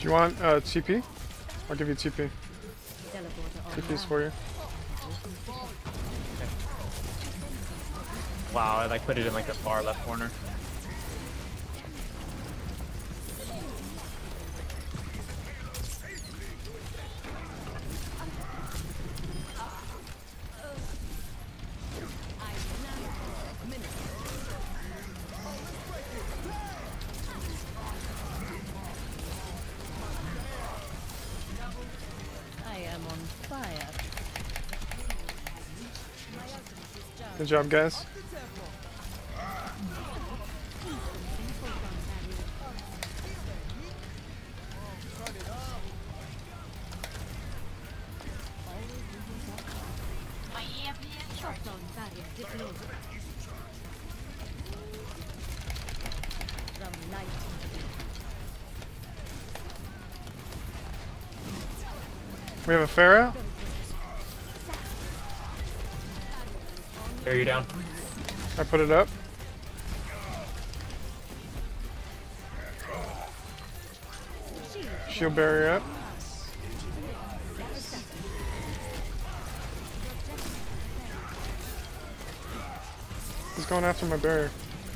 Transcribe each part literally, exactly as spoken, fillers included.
Do you want uh, T P? I'll give you T P. T P's for you. Okay. Wow, I like put it in like the far left corner. Good job, guys. We have a Pharaoh. There, you down. I put it up. Shield barrier up. He's going after my barrier.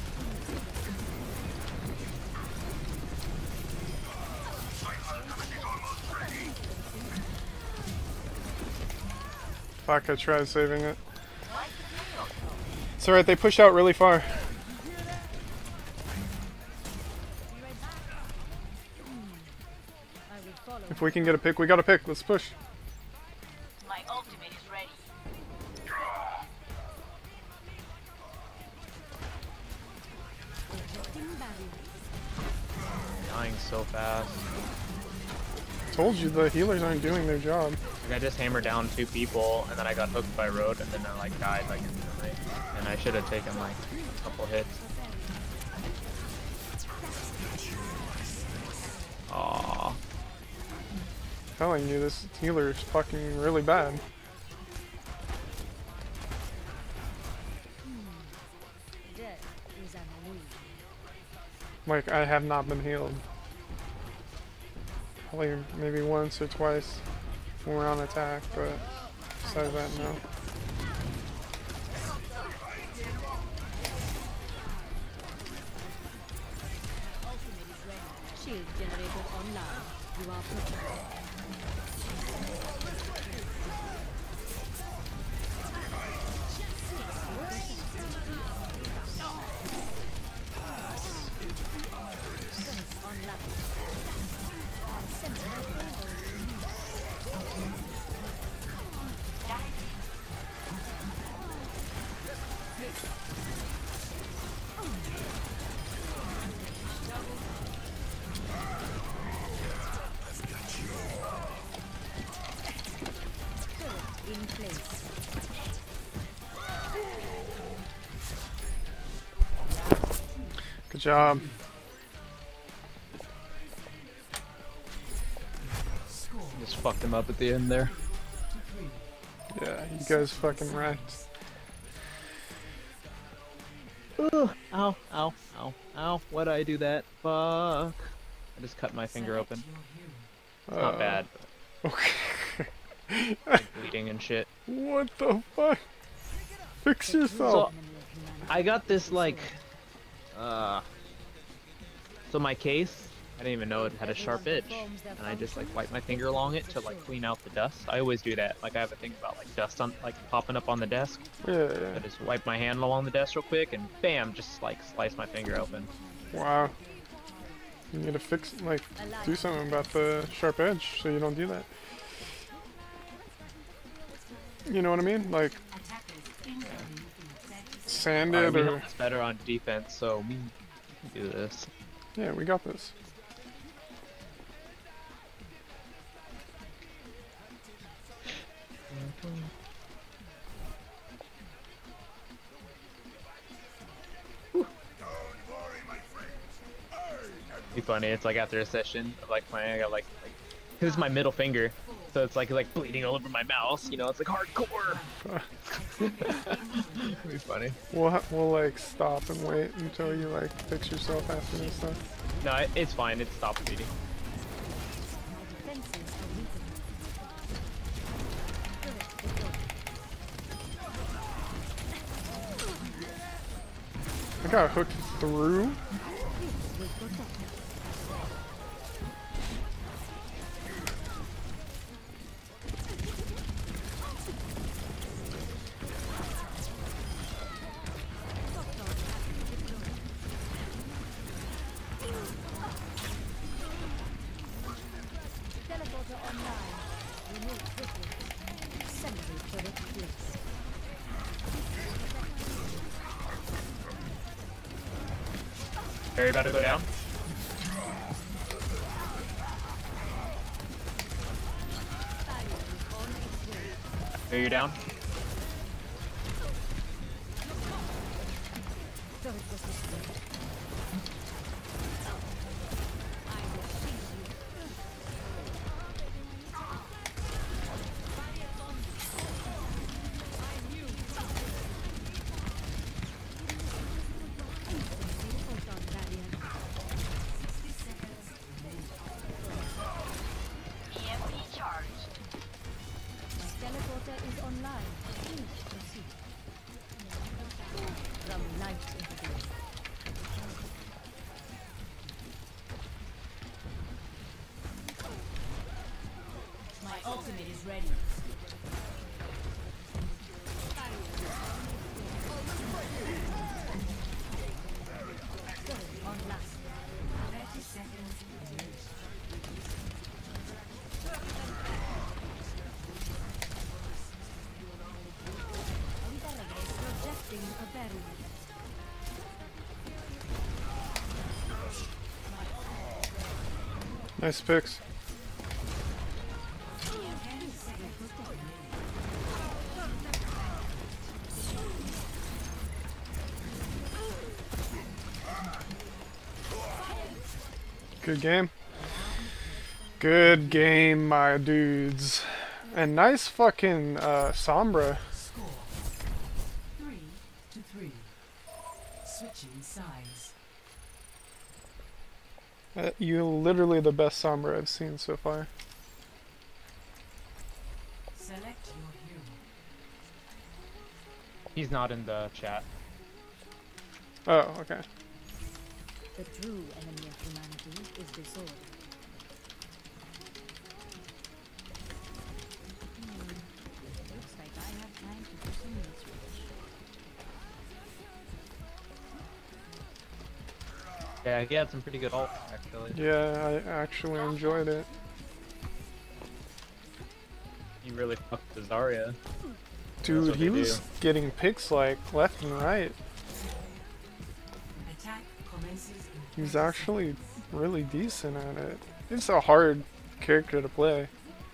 Fuck, I tried saving it. It's alright, they push out really far. If we can get a pick, we got a pick. Let's push. My ultimate is ready. Dying so fast. Told you the healers aren't doing their job. Like I just hammered down two people, and then I got hooked by Road, and then I like died like instantly. And I should have taken like a couple hits. Aww. Telling you, this healer is fucking really bad. Like, I have not been healed. Probably maybe once or twice when we're on attack, but besides that, no. Shield generator online. You are protected. Good job. Just fucked him up at the end there. Yeah, you guys fucking wrecked. Ugh. Ow, ow, ow, ow. Why'd I do that? Fuck. I just cut my finger open. It's not Uh, bad, Okay. but like bleeding and shit. What the fuck? Fix yourself. So, I got this like, uh, so my case, I didn't even know it had a sharp edge, and I just like wipe my finger along it to like clean out the dust. I always do that. Like I have a thing about like dust on like popping up on the desk. Yeah, yeah. I just wipe my hand along the desk real quick, and bam, just like slice my finger open. Wow. You need to fix, like, do something about the sharp edge so you don't do that. You know what I mean? Like, sand Alright, it we or... know it's better on defense, so we can do this. Yeah, we got this. Be funny. It's like after a session of like playing, I got like like this is my middle finger, so it's like like bleeding all over my mouse. You know, it's like hardcore. It'd be funny. We'll, ha we'll, like, stop and wait until you, like, fix yourself after this stuff. No, it, it's fine. It stopped bleeding. defenses are weakened. Turret deployed. I got hooked through. Will protect. Teleporter online. Remove quickly. Sentry turret placed. Are you about to go down? Are you down? Turret was destroyed. I will seize you. Photon barrier. E M P charged. My teleporter is online. Please proceed. From light into day. My ultimate is ready. Turret online. thirty seconds. Projecting a barrier. Nice picks. Good game. Good game, my dudes. And nice fucking uh, Sombra. Score three to three. Switching sides. Uh, you're literally the best Sombra I've seen so far. Select your hero. He's not in the chat. Oh, okay. The true enemy of humanity is disorder. Hmm. Looks like I have time to do some research. Yeah, he had some pretty good ult, actually. Yeah, I actually enjoyed it. He really fucked the Zarya. Dude, what he they was do. getting picks like left and right. Attack commences in He's thirty actually really decent at it. It's a hard character to play.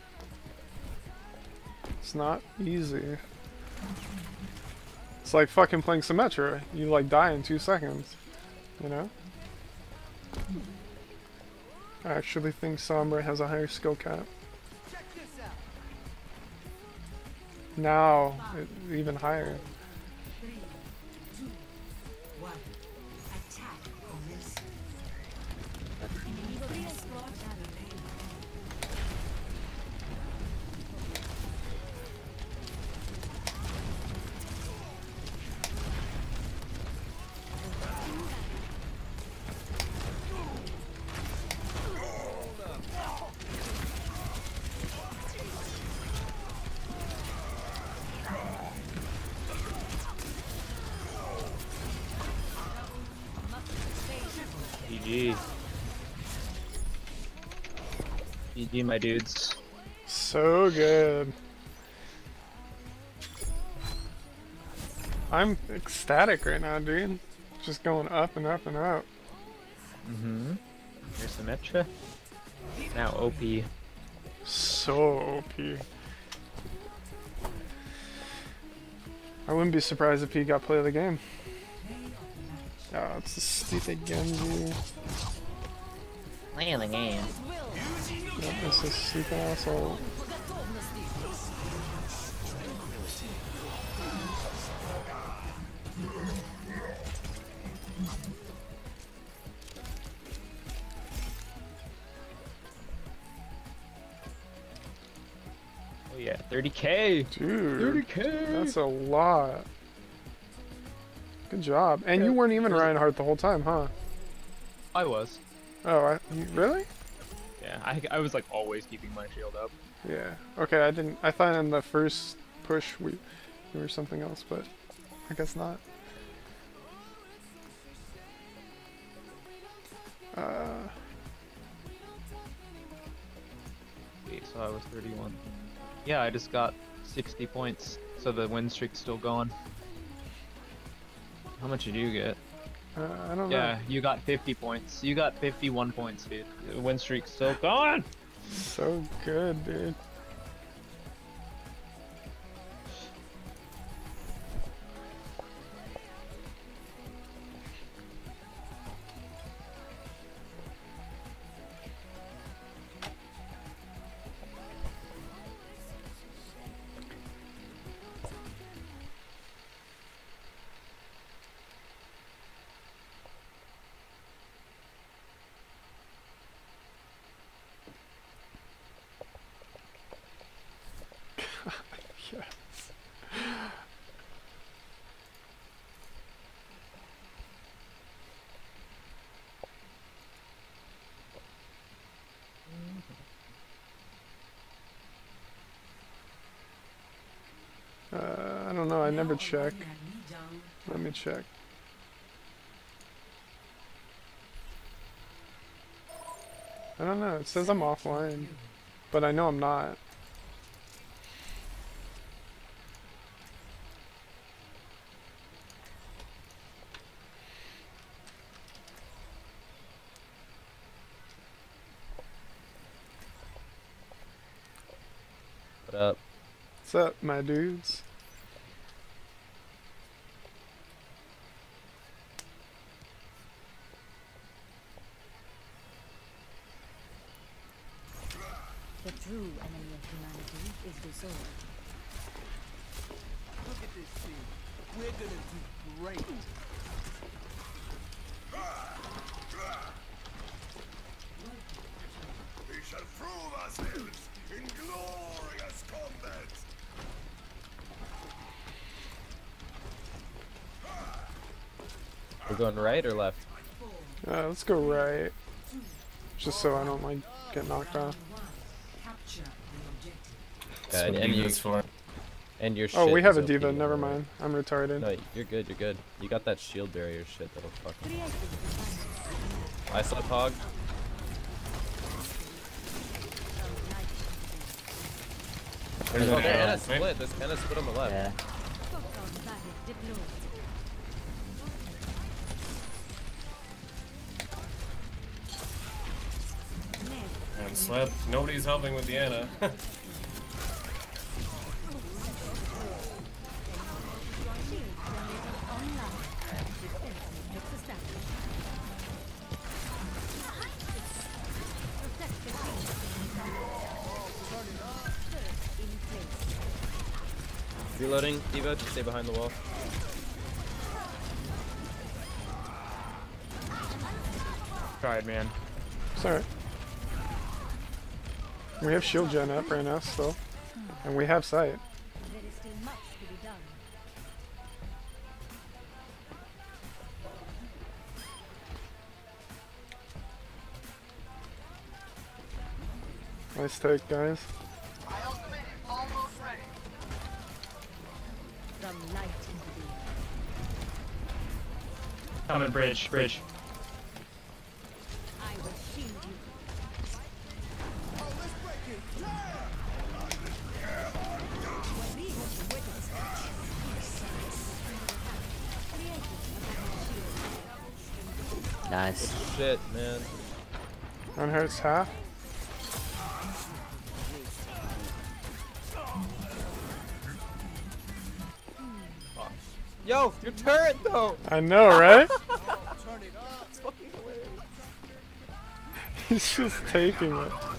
It's not easy. It's like fucking playing Symmetra. You like die in two seconds. You know? I actually think Sombra has a higher skill cap. Now, it, even higher. three, two, one. Attack commences. Enemy escort available. G G. G G, my dudes. So good. I'm ecstatic right now, dude. Just going up and up and up. Mm-hmm. Here's Symmetra. Now O P. So O P. I wouldn't be surprised if he got play of the game. Oh, it's the stupid Genji. Play of the game. Yep, it's a stupid asshole. Yeah, thirty K. Dude, thirty K. that's a lot. Good job. And you weren't even Reinhardt the whole time, huh? I was. Oh, I, you, really? Yeah, I, I was like always keeping my shield up. Yeah. Okay, I didn't. I thought in the first push we, we were something else, but I guess not. Uh. Wait, so I was thirty-one. Yeah, I just got sixty points, so the win streak's still going. How much did you get? Uh, I don't Yeah, you got fifty points. You got fifty-one points, dude. The win streak's still going. know. So good, dude. Yes. Uh, I don't know. I never check. Let me check. I don't know. It says I'm offline, but I know I'm not. What up? What's up, my dudes? The true enemy of humanity is disorder. Look at this scene. We're gonna do great. We shall prove ourselves in glorious combat. We're going right or left? Uh, let's go right. Just so I don't like get knocked off. Capture the objective. Yeah, and, and you for. and your Oh, shit we have is a diva. O P, Never right? mind. I'm retarded. No, you're good. You're good. You got that shield barrier shit that'll fucking. Creating the I saw Pog. There's Oh, an there, arrow. Anna split. There's Anna split on the left. Yeah. Photon barrier deployed. And slept. Nobody's helping with the Anna. Shield generator online. Defense matrix established. Protect the shield. Turret in place. Reloading. Diva, stay behind the wall. Tried, man. Sorry. We have shield gen up right now still, and we have sight. There is still much to be done. Nice take, guys. From light into being. Coming, bridge, bridge. I will shield you. Nice. Shit, man. Reinhardt's half. Yo, your turret though. I know, right? He's just taking it.